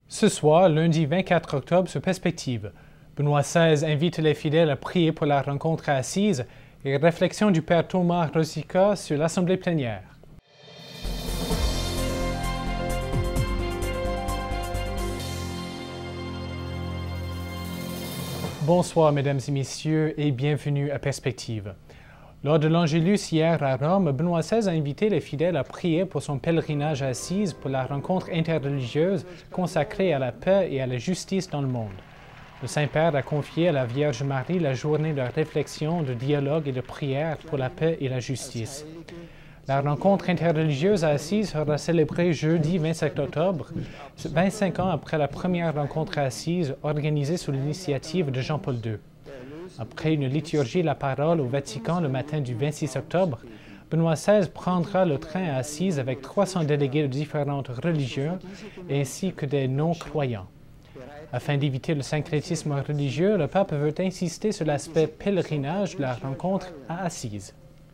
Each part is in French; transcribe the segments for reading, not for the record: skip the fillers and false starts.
Ce soir, lundi 24 octobre, sur Perspective, Benoît XVI invite les fidèles à prier pour la rencontre à Assise et réflexion du Père Thomas Rosica sur l'Assemblée plénière. Bonsoir, mesdames et messieurs, et bienvenue à Perspective. Lors de l'Angélus hier à Rome, Benoît XVI a invité les fidèles à prier pour son pèlerinage à Assise pour la rencontre interreligieuse consacrée à la paix et à la justice dans le monde. Le Saint-Père a confié à la Vierge Marie la journée de réflexion, de dialogue et de prière pour la paix et la justice. La rencontre interreligieuse à Assise sera célébrée jeudi 27 octobre, 25 ans après la première rencontre à Assise organisée sous l'initiative de Jean-Paul II. Après une liturgie de la parole au Vatican le matin du 26 octobre, Benoît XVI prendra le train à Assise avec 300 délégués de différentes religions ainsi que des non-croyants. Afin d'éviter le syncrétisme religieux, le pape veut insister sur l'aspect pèlerinage de la rencontre à Assise.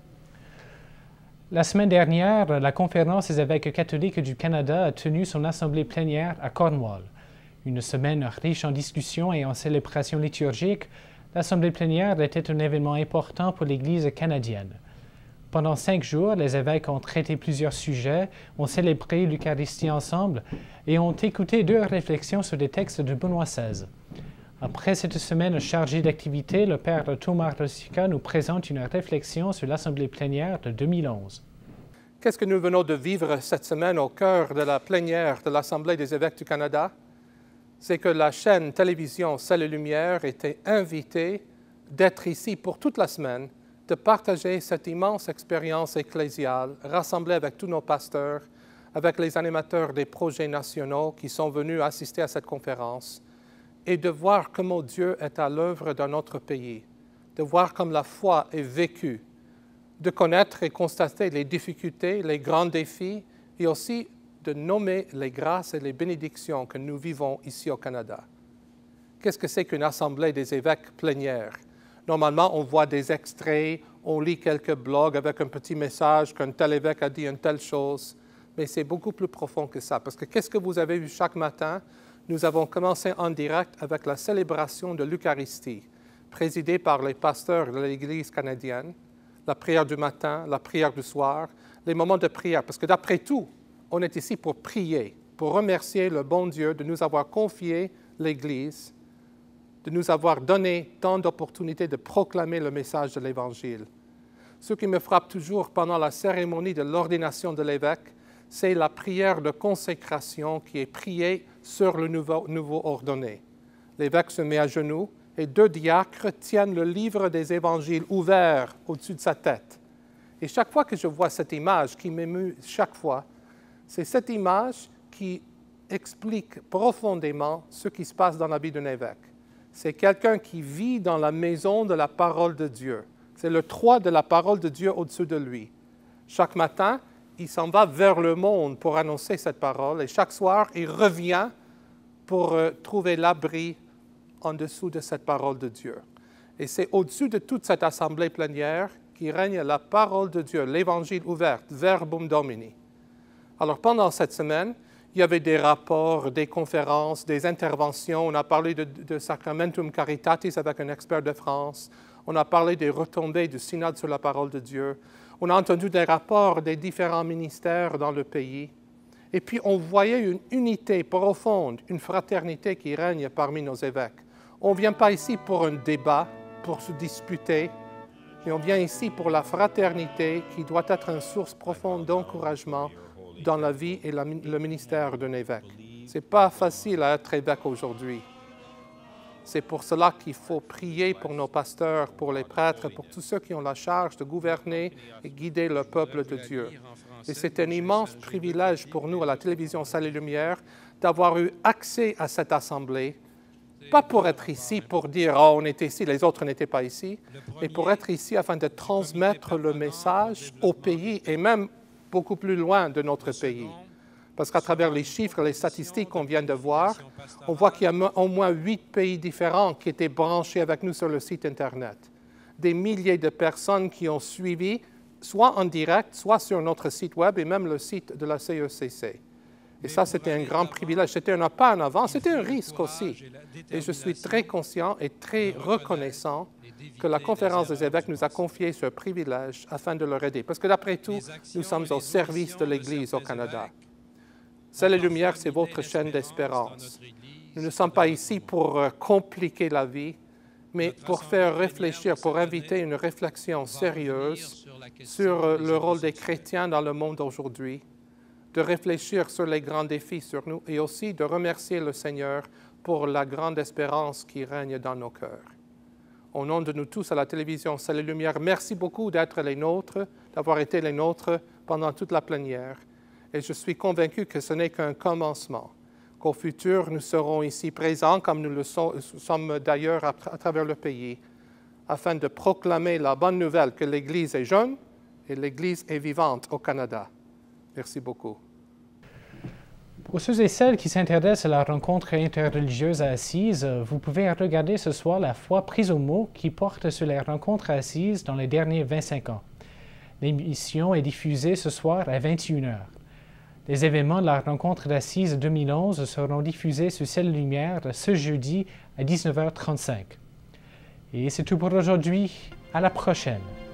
La semaine dernière, la Conférence des évêques catholiques du Canada a tenu son assemblée plénière à Cornwall. Une semaine riche en discussions et en célébrations liturgiques, l'Assemblée plénière était un événement important pour l'Église canadienne. Pendant 5 jours, les évêques ont traité plusieurs sujets, ont célébré l'Eucharistie ensemble et ont écouté 2 réflexions sur des textes de Benoît XVI. Après cette semaine chargée d'activités, le Père Thomas Rosica nous présente une réflexion sur l'Assemblée plénière de 2011. Qu'est-ce que nous venons de vivre cette semaine au cœur de la plénière de l'Assemblée des évêques du Canada? C'est que la chaîne télévision Ciel et Lumière était invitée d'être ici pour toute la semaine, de partager cette immense expérience ecclésiale, rassemblée avec tous nos pasteurs, avec les animateurs des projets nationaux qui sont venus assister à cette conférence, et de voir comment Dieu est à l'œuvre dans notre pays, de voir comme la foi est vécue, de connaître et constater les difficultés, les grands défis, et aussi de nommer les grâces et les bénédictions que nous vivons ici au Canada. Qu'est-ce que c'est qu'une assemblée des évêques plénière? Normalement, on voit des extraits, on lit quelques blogs avec un petit message qu'un tel évêque a dit une telle chose, mais c'est beaucoup plus profond que ça. Parce que qu'est-ce que vous avez vu chaque matin? Nous avons commencé en direct avec la célébration de l'Eucharistie, présidée par les pasteurs de l'Église canadienne, la prière du matin, la prière du soir, les moments de prière. Parce que d'après tout, on est ici pour prier, pour remercier le bon Dieu de nous avoir confié l'Église, de nous avoir donné tant d'opportunités de proclamer le message de l'Évangile. Ce qui me frappe toujours pendant la cérémonie de l'ordination de l'évêque, c'est la prière de consécration qui est priée sur le nouveau ordonné. L'évêque se met à genoux et 2 diacres tiennent le livre des Évangiles ouvert au-dessus de sa tête. Et chaque fois que je vois cette image qui m'émeut chaque fois, c'est cette image qui explique profondément ce qui se passe dans la vie d'un évêque. C'est quelqu'un qui vit dans la maison de la parole de Dieu. C'est le toit de la parole de Dieu au-dessus de lui. Chaque matin, il s'en va vers le monde pour annoncer cette parole et chaque soir, il revient pour trouver l'abri en dessous de cette parole de Dieu. Et c'est au-dessus de toute cette assemblée plénière qui règne la parole de Dieu, l'Évangile ouvert, Verbum Domini. Alors pendant cette semaine, il y avait des rapports, des conférences, des interventions. On a parlé de Sacramentum Caritatis avec un expert de France. On a parlé des retombées du synode sur la parole de Dieu. On a entendu des rapports des différents ministères dans le pays. Et puis on voyait une unité profonde, une fraternité qui règne parmi nos évêques. On ne vient pas ici pour un débat, pour se disputer, mais on vient ici pour la fraternité qui doit être une source profonde d'encouragement dans la vie et le ministère d'un évêque. Ce n'est pas facile à être évêque aujourd'hui. C'est pour cela qu'il faut prier pour nos pasteurs, pour les prêtres, pour tous ceux qui ont la charge de gouverner et guider le peuple de Dieu. Et c'est un immense privilège pour nous à la télévision Ciel et Lumière d'avoir eu accès à cette assemblée, pas pour être ici, pour dire « oh, on était ici, les autres n'étaient pas ici », mais pour être ici afin de transmettre le message au pays et même beaucoup plus loin de notre pays. Parce qu'à travers les chiffres et les statistiques qu'on vient de voir, on voit qu'il y a au moins 8 pays différents qui étaient branchés avec nous sur le site Internet. Des milliers de personnes qui ont suivi, soit en direct, soit sur notre site web et même le site de la CECC. Et ça, c'était un grand privilège. C'était un pas en avant, c'était un risque aussi. Et je suis très conscient et très reconnaissant que la Conférence des évêques nous a confié ce privilège afin de leur aider. Parce que d'après tout, nous sommes au service de l'Église au Canada. Salut et Lumière, c'est votre chaîne d'espérance. Nous ne sommes pas ici pour compliquer la vie, mais pour faire réfléchir, pour inviter une réflexion sérieuse sur le rôle des chrétiens dans le monde aujourd'hui, de réfléchir sur les grands défis sur nous et aussi de remercier le Seigneur pour la grande espérance qui règne dans nos cœurs. Au nom de nous tous à la télévision Salut Lumière, merci beaucoup d'être les nôtres, d'avoir été les nôtres pendant toute la plénière. Et je suis convaincu que ce n'est qu'un commencement, qu'au futur, nous serons ici présents, comme nous le sommes d'ailleurs à travers le pays, afin de proclamer la bonne nouvelle que l'Église est jeune et l'Église est vivante au Canada. Merci beaucoup. Pour ceux et celles qui s'intéressent à la rencontre interreligieuse à Assise, vous pouvez regarder ce soir La foi prise au mot qui porte sur les rencontres à Assise dans les derniers 25 ans. L'émission est diffusée ce soir à 21h. Les événements de la rencontre d'Assise 2011 seront diffusés sur Salut Lumière ce jeudi à 19h35. Et c'est tout pour aujourd'hui. À la prochaine.